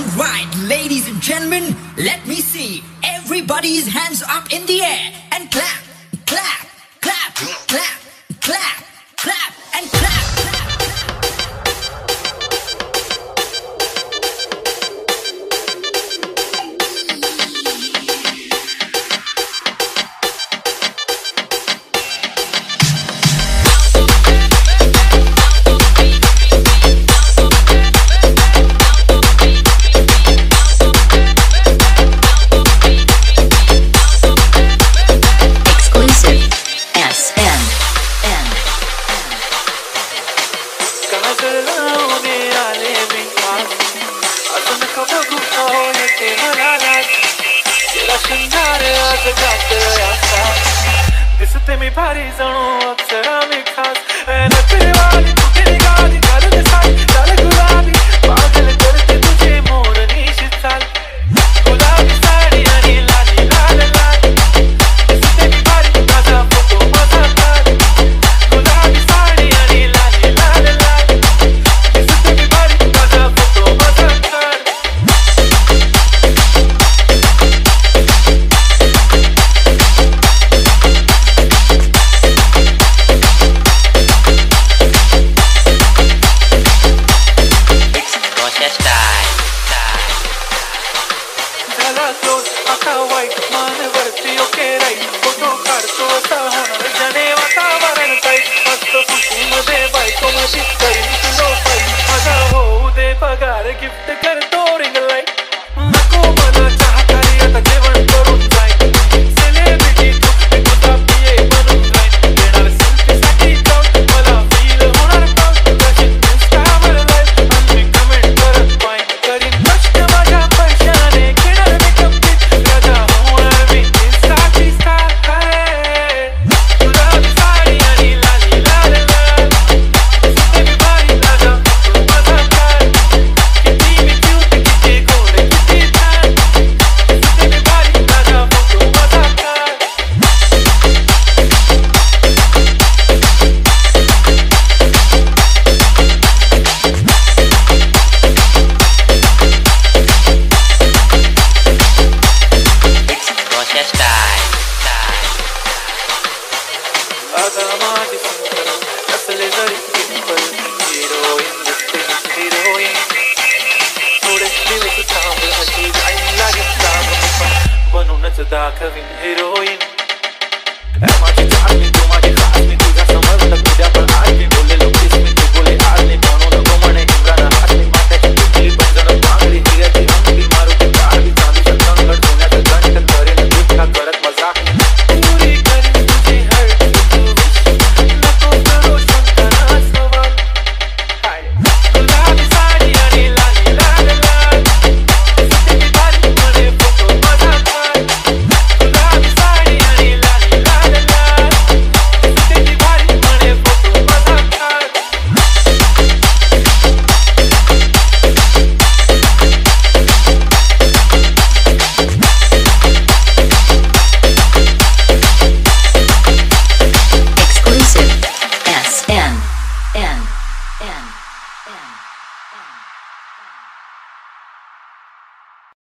Alright, ladies and gentlemen, let me see everybody's hands up in the air and clap, clap, clap, clap, clap, clap, and clap. दिसते मी भारी जणू अक्षरा मी खास नखरे वाली तू केली गाडी घालून साई चाल गुलाबी पागल करते तुझे मोरनीशी चाल गुलाबी साडी आणि लाली लाल लाल दिसते मी भारी माझा फोटो माझा काढ गुलाबी साडी आणि लाली लाल लाल दिसते मी भारी माझा फोटो माझा काढ गिफ्ट करतो रिंग लाईट नको मला चहा खाली आता जेवण करून जाईन सेलिब्रिटी तू मी तुझा पिये बनून जाईन येणार सेल्फीसाठी जाऊन मला फील होणार पाऊस कशी इंस्टावर लाईव्ह आणि मी कमेंट करत पाईन करीन कष्ट माझ्या पैशाने घेणार मेकअप किट राजा होणार मी इंस्टाची स्टार गुलाबी साडी आणि लाली लाल लाल दिसते मी भारी राजा माझा काळ बनूनच दाखवीन हिरोईन माझी चांगली